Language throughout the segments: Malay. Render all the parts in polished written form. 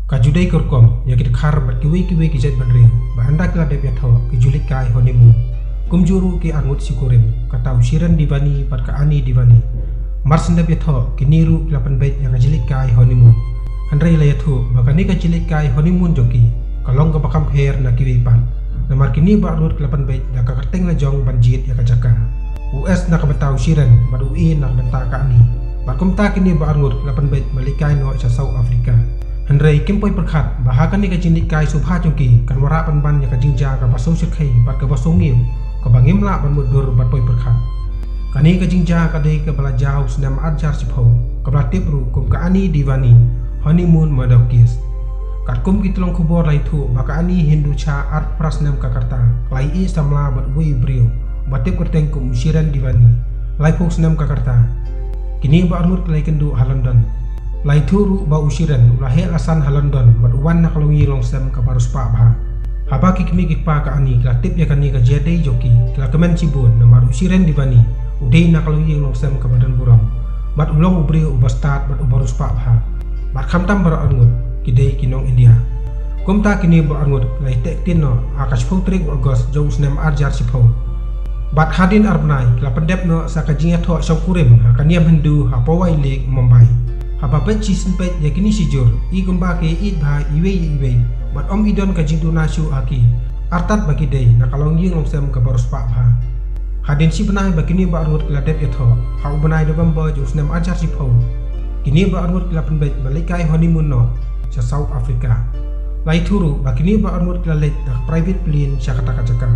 Kajudai kurkom ya kita khar bat kiwi ki jat banriu ba anda kala dep ya tho ki julik kai honeymoon kumjuru ki angut sikurim kata usiran divani pat ka ani divani mars dep ya tho ki niru lapan bait yang jilik kai honeymoon andrai la ya tho bakani ka jilik kai honeymoon joki kalong ka bakam her na kiwi pan namar kini ba angut lapan bait da ka kerteng la jong banjit ya ka jaka US na ka bata usiran bat UI na banta ka ani bat kumta kini ba angut lapan bait malikai no sa South Africa Henry kempoi perkhat bahakan ni ka jindik kai subha jongki kan wara pan ya ka Jingjia ka basau sirkhai bat ka basau ngiu ka bangim la ban mudur bat poi perkhat kani ka Jingjia ka dei ka bala jau senam ajar sipho ka bala tipru kum ka ani divani honeymoon madokis kat kum ki tulong kubor lai thu baka ani hindu cha art prasnam ka karta lai i samla bat wi brio batip kerteng kum usiran divani lai phok senam ka karta kini ba armut lai kendu London lai thuru ba usiran lahe asan London bat wan nak longi longsem ka barus pa bha haba ki kimi ki pa ka ani kla tip ya kani ka jede joki kla kemen cibun namar usiran divani udei nak longi longsem ka badan buram bat ulong ubri ubastat bat ubarus pa bha bat khamtam bar angut kidei kinong India kumta kini ba angut lai tek tinno akash putrik August jong snem arjar sipho bat hadin arbnai kla pendep no saka jinga tho saukurim hakaniam hindu ha pawai lek Mumbai haba peci sempet yakini sijur i gumba ke id bha iwe bat om idon ka jingtu nasu aki artat bagi dei nakalong ying longsem ka barus pa bha hadin si benai bakini ba arut kla dep etho ha benai November jo snem ajar sipho kini ba arut kla penbet balikai honeymoon no sa South Africa lai thuru bakini ba arut kla let dak private plane sa kata jaka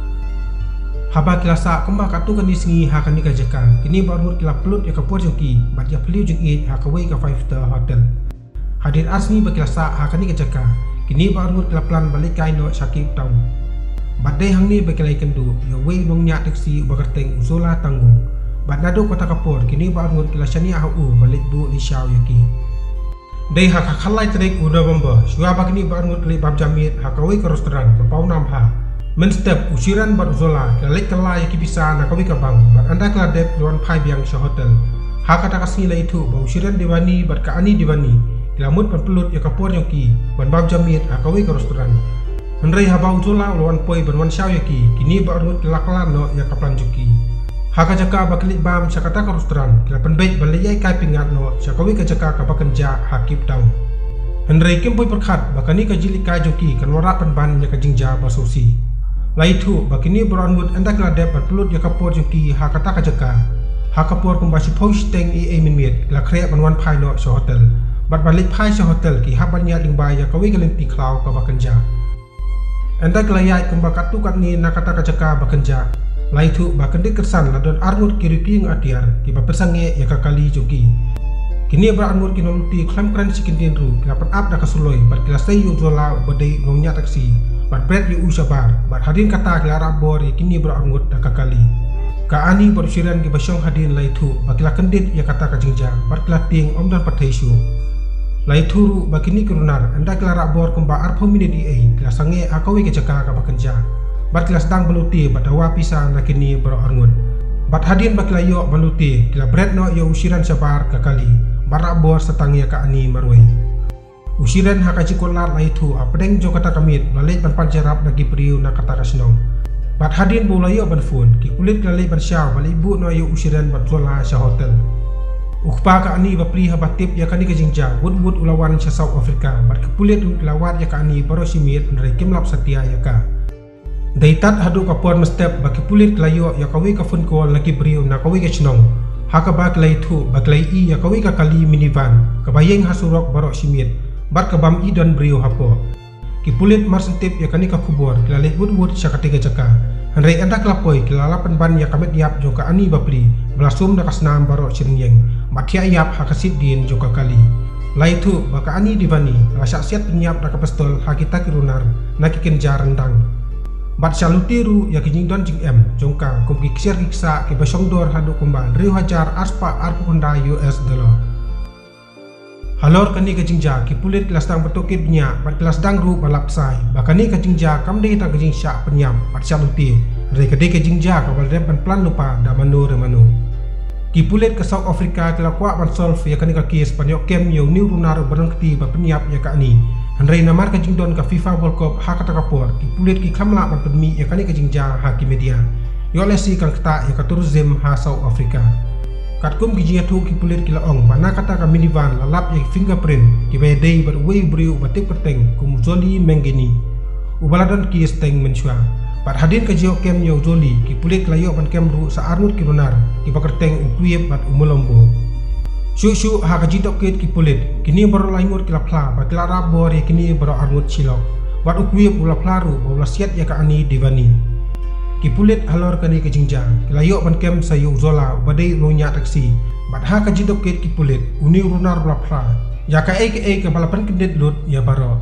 haba kilasa kumba katu kan disengi hakani ka jaka kini baru kila pelut ya kapur joki bat ya peliu jeng it hakawai ka 5-star hotel hadir asni bakilasa hakani ka jaka kini baru kila plan balik kai no sakip taun badai hangni bakilai kendu ya wei nong nya taksi bakarteng usola tanggung bat nado kota kapur kini baru kila shani ahu balik bu di shaw yaki dei hak khalai trek uda bomba suwa bakini baru kili bab jamit hakawai ka restoran bapau namha menstep usiran bat uzola kelek kelai ki bisa nak kawi kabang bat anda kala dep luan pai biang sha hotel hakata kasni la itu ba usiran diwani bat ka ani diwani kilamut pan pelut ya kapor yoki ban bab jamit akawi ka restoran henrei haba uzola luan poi ban wan shaw yoki kini ba urut kelakala no ya kaplan juki haka jaka ba klik bam sakata ka restoran kila pan bait ban leyai kai pingat no sakawi ka jaka ka bakenja hakip taun henrei kempoi perkhat bakani ka jilika joki kan wara pan ban ya ka Jingjia ba sosi lai thu bakini berangut anda kala dep pelut ya kapor joki hakata ka jaka hakapor kumbasi post teng e minit la kre banwan phai no so hotel bat balik phai so hotel ki habanya lingba ya kawi galeng ti klau ka bakanja anda kala yai kumba katu kat ni nakata ka jaka bakanja lai thu bakende kersan la don arngut kiriking atiar ki bapesange ya ka kali joki kini berangut kinoluti klam kran sikintin ru lapan ap da kasuloi bat kilasai uzola badai nongnya taksi bat pret yu usabar bat hadin kata klara bor kini berangut da kakali ka ani berusiran ki basyong hadin lai thu bakila kendit ya kata ka Jingjia bat klating om dan pataisu lai thuru bakini kerunar anda klara bor kumba arpho minit di klasange akawi ke jaka ka bakenja bat klas dang beluti bat dawa pisa na kini berangut bat hadin bakila yo beluti kila bret no yo usiran sabar kakali barak bor setangnya ka ani marwai usiran hakaji kolar lai thu apdeng jo kata kamit lalet ban panjarap lagi priu na kata kasnong bat hadin bulayo ban phone ki kulit lalet ban shaw bali bu no yo usiran bat zola sa hotel ukpa ka ani bapri habatip ya kani ka Jingjia wood ulawan sa South Africa bat kulit lawat ya ka ani baro simit nrai kimlap setia ya ka daitat hadu kapor mestep baki kulit layo ya kawi ka phone call lagi priu na kawi ka snong hakabak lai thu baklai i ya kawi ka kali minivan kabayeng hasurok baro simit bat kabam idon brio hapo ki pulit marsentip ya kani ka kubor kilale wood sakatiga jaka hanrei anda klapoi kilalapan ban ya kamet yap joka ani bapli belasum da kasnam baro Shynrang mathia yap hakasit din joka kali lai thu baka ani divani rasa siat penyap da kapestol hakita kirunar nakiken jarendang bat salutiru ya kijingdon jing jongka kum ki ksir kiksa ki basong dor hadu kumban riu hajar aspa arpu honda US dollar halor kani ka Jingjia ki pulit kelas dang betokit nya bat kelas dang ru balap sai bakani ka Jingjia kamde ta ka Jingjia penyam bat saluti re kade ka Jingjia ka bal ban plan lupa da manu ki pulit ke South Africa kala Kwah ban solve ya kani ka kes panyok kem yo new runar barang kti ba penyap ya ka ani Andrei Namar ka jingdon ka FIFA World Cup ha kata kapor ki pulit ki kamla ban penmi ya kani ka Jingjia ha ki media yo lesi kan kata ya ka tourism ha South Africa katkum ki jia thu ki pulit ki laong bana kata ka minivan lalap ya fingerprint ki bay day bar way briu batik perteng kum zoli mengeni ubaladon ki steng mensua pat hadin ka jio kem yo zoli ki pulit layo ban kem ru sa arnut ki lunar ki bakerteng ukuyep bat umolombo Shushu ha ka jitok ket ki pulit kini baru laingut ki lapla ba klara bor ya kini baru arngut silok wat ukuyep ula plaru ba ula siat ya ka ani divani ki pulit halor kani ke Jingjia kilayo ban kem sayu zola badai ronya taksi bat ha ka jitok ket ki pulit uni runar ula pla ya ka ke balapan kendet lut ya baro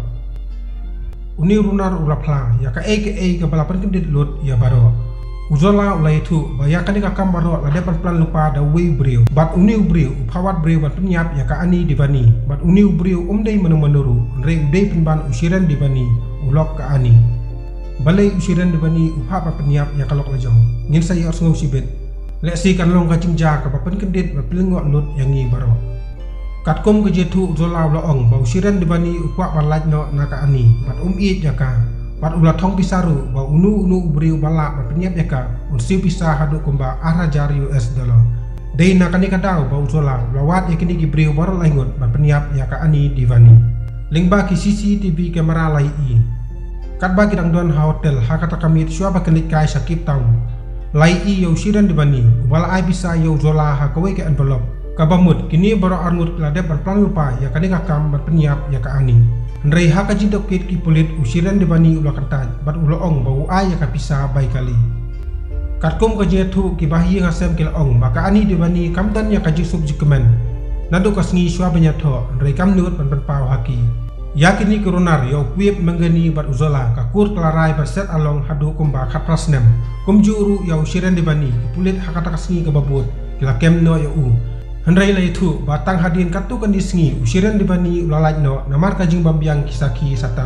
uni runar ula pla ya ka ke balapan kendet lut ya baro Uzola ulai itu bayakani ka kambaro la depan plan lupa da wei brio bat uniu brio upawat brio bat Pyniap ya ka ani divani bat uniu brio umdei menuru re udei penban usiran divani ulok ka ani balai usiran divani upha bat Pyniap ya kalok lajong ngin saya ors ngau sibet leksi kan long ka Jingjia ka papen kendit bat pelengok lut yang ngi baro katkom ke jetu uzola ulaong ba usiran divani upwa balaj no na ka ani bat iit ya ka Pat ulah thong pisaru ba unu beriu balak ba Pyniap ya ka unsiu pisah hadu kumba arah jari US dollar. Dei nakani kadau ba uzola lawat ya kini ki beriu baru laingut ba Pyniap ya ka ani divani. Lingba ki CCTV kamera lai i. Kat ba kidang don hotel ha kata kami syua ba kenik kai sakip tau. Lai i yo siran divani wala ai bisa yo uzola ha kawe ke envelope. Kabamut kini baru arngut ladep ban plan lupa ya kani kakam ba Pyniap ya ka ani. Ndrei haka jintok ket ki pulit usiran divani ula kantaj bat ula ong bau ai ya kapisa bai kali katkum ka jethu ki bahi ngasem ki ong maka ani divani kamdan ya kajisuk jikemen nadu kasngi syua banyatho ndrei kam nut ban pau haki yakini kurunar yo kuip mengeni bat uzola ka kur klarai bat set along hadu kumba khatrasnem kumjuru ya usiran divani ki pulit hakata kasngi ka babut kila kem no ya Hendrai lai itu batang hadin katu kan disngi usiran divani ulalaj no namar kajing bambiang kisaki satar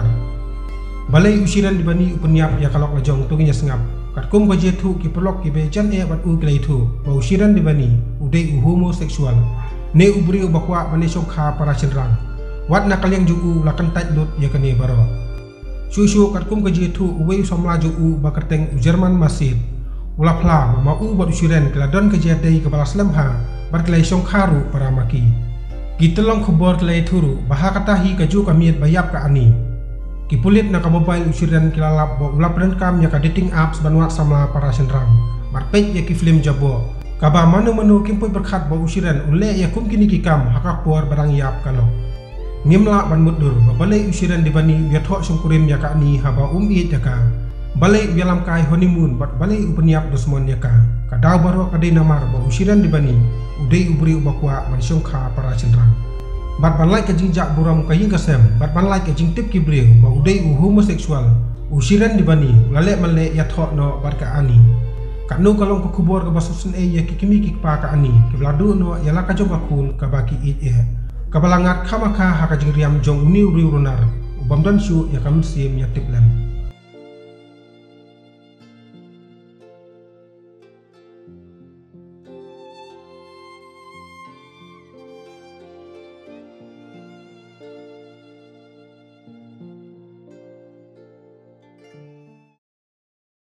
balai usiran divani Pyniap ya kalok lajong tunginya sengap katkum ka jethu ki pelok ki bejan bat kilai itu ba usiran divani udai homoseksual ne ubri ubakwa bane sokha para Shynrang wat na kalyang jugu lakan taj lut ya kane baro susu katkum ka jethu uwei somla jugu bakerteng Jerman masjid ulapla ma bat usiran keladon ka jadai kepala slemha Barkelai iashong karu para maki. Kita long khobor kelai thuru baha katahi kaju kamiet bayap ka ani. Kipulit na ka mobile usiran kilalap ba ulap renkam ya ka dating apps banwat samla para Shynrang. Marpej ya ki film jabo. Kaba manu kimpoy berkhat ba usiran ule ya kum kini kikam hakapor barang yap kalo. Ngimla ban mudur ba balai usiran divani yatho sungkurim ya ka ani haba iit ya ka. Balai uyalam kai honeymoon bat balai Pyniap dosmon ya ka. Kadau baro kadai Namar ba usiran divani udai ubri ubakwa ban songkha para Shynrang bat banlai ka Jingjia buram ka hing kasem bat banlai ka jingtip ki breu ba udai homoseksual usiran divani lale male ya tho no bat ka ani kanu kalong ko kubor ka basusun ya kikimi ki pa ka ani ki bladu no ya la ka joga kun ka baki it ka balangat khamaka ha ka jingriam jong ni uri runar ubam dan shu ya kam sim ya tiplem